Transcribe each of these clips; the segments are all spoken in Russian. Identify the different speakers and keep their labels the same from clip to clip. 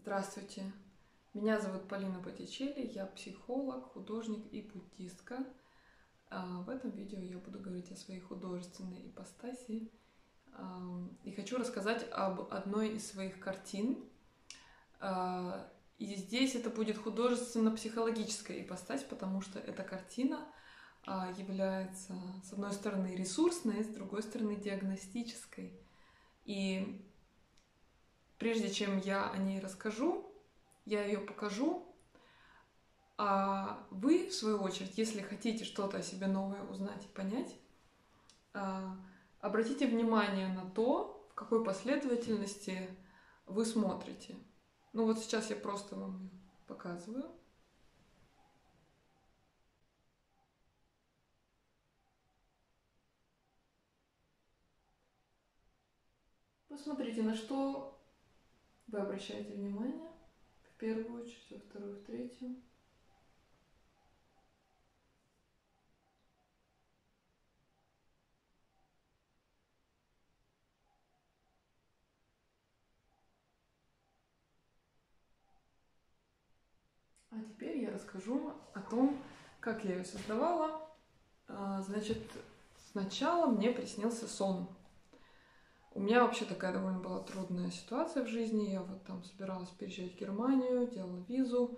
Speaker 1: Здравствуйте, меня зовут Полина Боттичелли, я психолог, художник и буддистка. В этом видео я буду говорить о своей художественной ипостаси и хочу рассказать об одной из своих картин. И здесь это будет художественно-психологическая ипостась, потому что эта картина является, с одной стороны, ресурсной, с другой стороны, диагностической. И прежде чем я о ней расскажу, я ее покажу, а вы, в свою очередь, если хотите что-то о себе новое узнать и понять, обратите внимание на то, в какой последовательности вы смотрите. Ну вот сейчас я просто вам показываю. Посмотрите, на что вы обращаете внимание. В первую очередь, во вторую, в третью. А теперь я расскажу о том, как я ее создавала. Значит, сначала мне приснился сон. У меня вообще такая довольно была трудная ситуация в жизни. Я вот там собиралась переезжать в Германию, делала визу.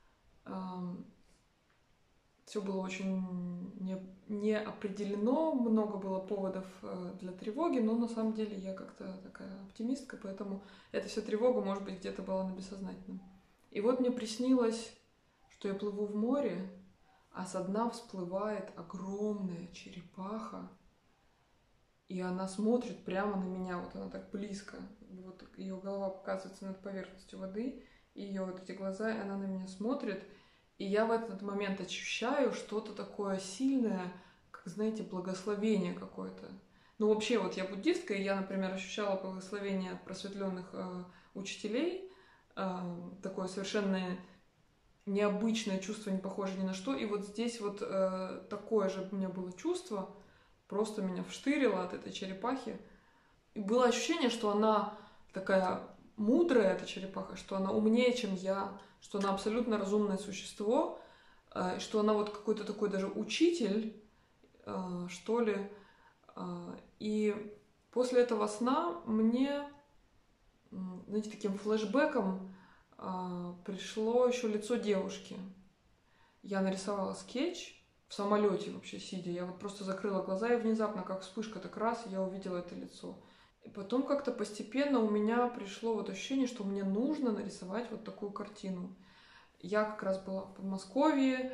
Speaker 1: Все было очень не определено, много было поводов для тревоги, но на самом деле я как-то такая оптимистка, поэтому эта вся тревога, может быть, где-то была на бессознательном. И вот мне приснилось, что я плыву в море, а со дна всплывает огромная черепаха, и она смотрит прямо на меня, вот она так близко, вот ее голова показывается над поверхностью воды, и ее вот эти глаза, и она на меня смотрит, и я в этот момент ощущаю что-то такое сильное, как, знаете, благословение какое-то. Ну, вообще, вот я буддистка, и я, например, ощущала благословение от просветленных учителей, такое совершенно необычное чувство, не похожее ни на что, и вот здесь вот такое же у меня было чувство, просто меня вштырило от этой черепахи. И было ощущение, что она такая мудрая, эта черепаха, что она умнее, чем я, что она абсолютно разумное существо, что она вот какой-то такой даже учитель, что ли. И после этого сна мне, знаете, таким флешбеком пришло еще лицо девушки. Я нарисовала скетч, в самолете вообще сидя, я вот просто закрыла глаза, и внезапно, как вспышка, так раз, я увидела это лицо. И потом как-то постепенно у меня пришло вот ощущение, что мне нужно нарисовать вот такую картину. Я как раз была в Подмосковье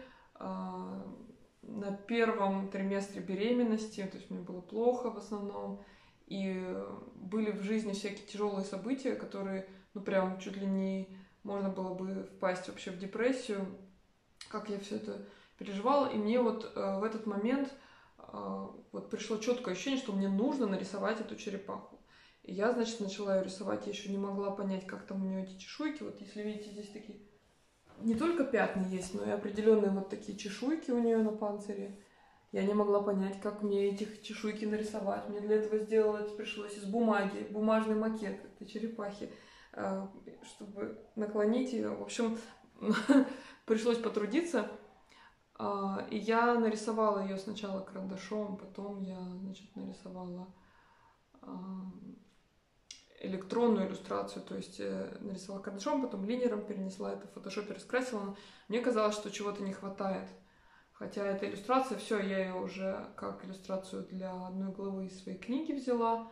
Speaker 1: на первом триместре беременности, то есть мне было плохо в основном, и были в жизни всякие тяжелые события, которые, ну прям чуть ли не можно было бы впасть вообще в депрессию, как я все это переживала, и мне вот в этот момент вот пришло четкое ощущение, что мне нужно нарисовать эту черепаху. И я, значит, начала ее рисовать, я еще не могла понять, как там у нее эти чешуйки, вот если видите, здесь такие не только пятна есть, но и определенные вот такие чешуйки у нее на панцире. Я не могла понять, как мне этих чешуйки нарисовать. Мне для этого сделать пришлось из бумаги, бумажный макет этой черепахи, чтобы наклонить ее. В общем, пришлось потрудиться. И я нарисовала ее сначала карандашом, потом я, значит, нарисовала электронную иллюстрацию, то есть нарисовала карандашом, потом линером перенесла это в фотошопе, раскрасила. Мне казалось, что чего-то не хватает. Хотя эта иллюстрация, все, я ее уже как иллюстрацию для одной главы из своей книги взяла.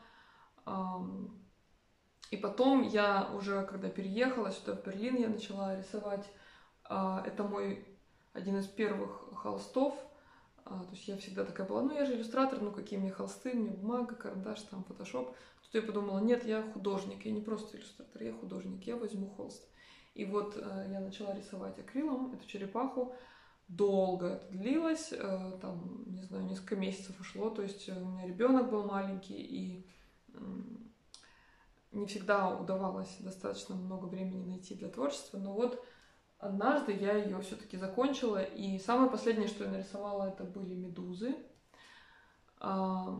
Speaker 1: И потом я уже, когда переехала сюда, в Берлин, я начала рисовать. Это мой один из первых холстов. То есть я всегда такая была, ну я же иллюстратор, ну какие мне холсты, мне бумага, карандаш, там, фотошоп. Тут я подумала, нет, я художник, я не просто иллюстратор, я художник, я возьму холст. И вот я начала рисовать акрилом эту черепаху. Долго это длилось, там, не знаю, несколько месяцев ушло. То есть у меня ребенок был маленький, и не всегда удавалось достаточно много времени найти для творчества. Но вот однажды я ее все-таки закончила, и самое последнее, что я нарисовала, это были медузы.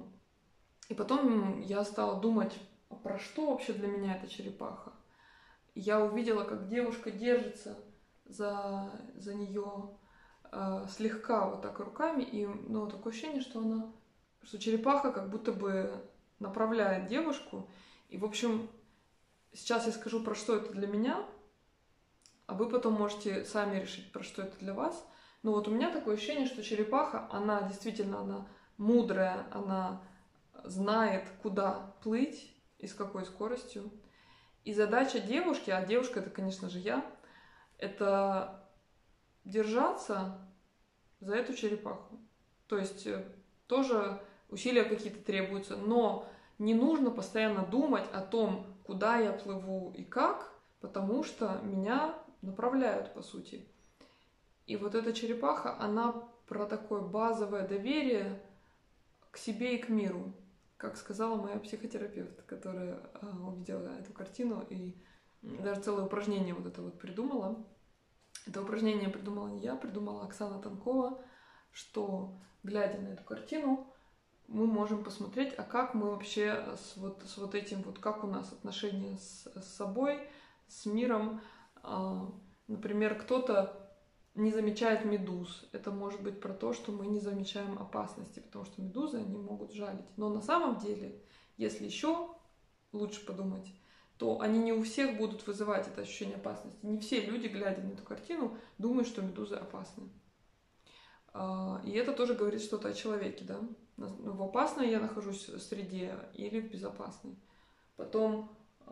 Speaker 1: И потом я стала думать, про что вообще для меня эта черепаха. Я увидела, как девушка держится за нее слегка вот так руками, и ну, такое ощущение, что черепаха как будто бы направляет девушку. И, в общем, сейчас я скажу, про что это для меня, а вы потом можете сами решить, про что это для вас. Но вот у меня такое ощущение, что черепаха, она действительно, она мудрая, она знает, куда плыть и с какой скоростью. И задача девушки, а девушка это, конечно же, я, это держаться за эту черепаху. То есть тоже усилия какие-то требуются, но не нужно постоянно думать о том, куда я плыву и как, потому что меня направляют, по сути. И вот эта черепаха, она про такое базовое доверие к себе и к миру. Как сказала моя психотерапевт, которая увидела эту картину и даже целое упражнение вот это вот придумала. Это упражнение придумала не я, придумала Оксана Танкова, что, глядя на эту картину, мы можем посмотреть, а как мы вообще с вот этим, вот как у нас отношения с собой, с миром. Например, кто-то не замечает медуз. Это может быть про то, что мы не замечаем опасности, потому что медузы, они могут жалить. Но на самом деле, если еще лучше подумать, то они не у всех будут вызывать это ощущение опасности. Не все люди, глядя на эту картину, думают, что медузы опасны. И это тоже говорит что-то о человеке, да? В опасной я нахожусь среде или в безопасной. Потом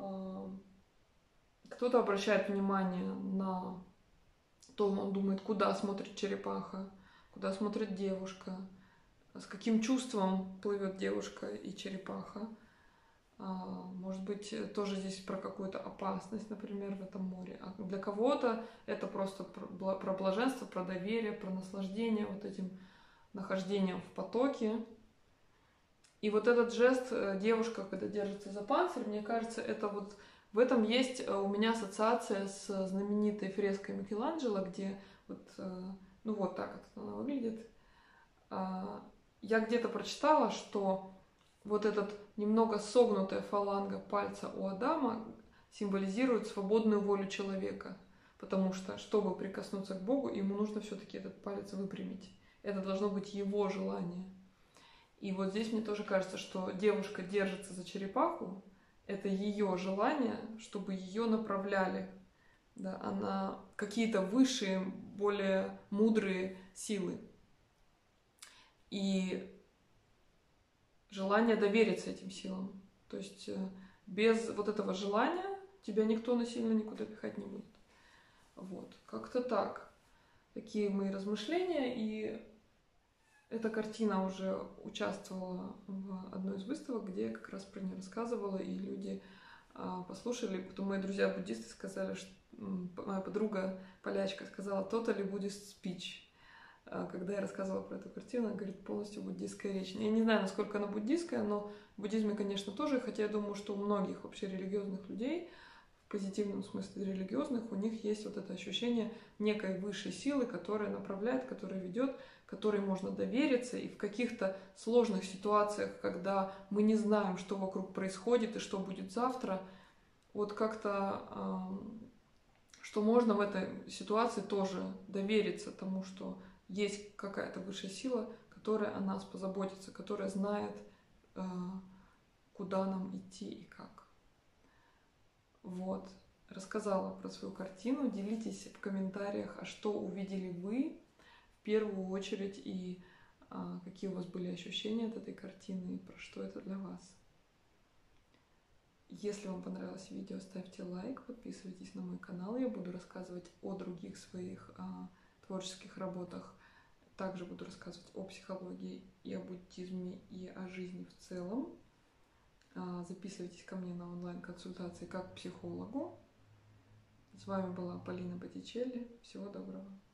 Speaker 1: кто-то обращает внимание на то, он думает, куда смотрит черепаха, куда смотрит девушка, с каким чувством плывет девушка и черепаха. Может быть, тоже здесь про какую-то опасность, например, в этом море. А для кого-то это просто про блаженство, про доверие, про наслаждение вот этим нахождением в потоке. И вот этот жест девушка, когда держится за панцирь, мне кажется, это вот в этом есть у меня ассоциация с знаменитой фреской Микеланджело, где вот, ну вот так вот она выглядит. Я где-то прочитала, что вот этот немного согнутая фаланга пальца у Адама символизирует свободную волю человека, потому что, чтобы прикоснуться к Богу, ему нужно все-таки этот палец выпрямить. Это должно быть его желание. И вот здесь мне тоже кажется, что девушка держится за черепаху, это ее желание, чтобы ее направляли. Да, она какие-то высшие, более мудрые силы. И желание довериться этим силам. То есть без вот этого желания тебя никто насильно никуда пихать не будет. Вот, как-то так. Такие мои размышления. И эта картина уже участвовала в одной из выставок, где я как раз про нее рассказывала, и люди послушали. Потом мои друзья-буддисты сказали, что моя подруга полячка сказала «totally Buddhist speech». Когда я рассказывала про эту картину, она говорит, полностью буддийская речь. Я не знаю, насколько она буддийская, но в буддизме, конечно, тоже, хотя я думаю, что у многих вообще религиозных людей, в позитивном смысле религиозных, у них есть вот это ощущение некой высшей силы, которая направляет, которая ведет, которой можно довериться, и в каких-то сложных ситуациях, когда мы не знаем, что вокруг происходит и что будет завтра, вот как-то, что можно в этой ситуации тоже довериться тому, что есть какая-то высшая сила, которая о нас позаботится, которая знает, куда нам идти и как. Вот. Рассказала про свою картину. Делитесь в комментариях, а что увидели вы в первую очередь и какие у вас были ощущения от этой картины и про что это для вас. Если вам понравилось видео, ставьте лайк, подписывайтесь на мой канал. Я буду рассказывать о других своих творческих работах. Также буду рассказывать о психологии и о буддизме и о жизни в целом. Записывайтесь ко мне на онлайн-консультации как к психологу. С вами была Полина Боттичелли. Всего доброго.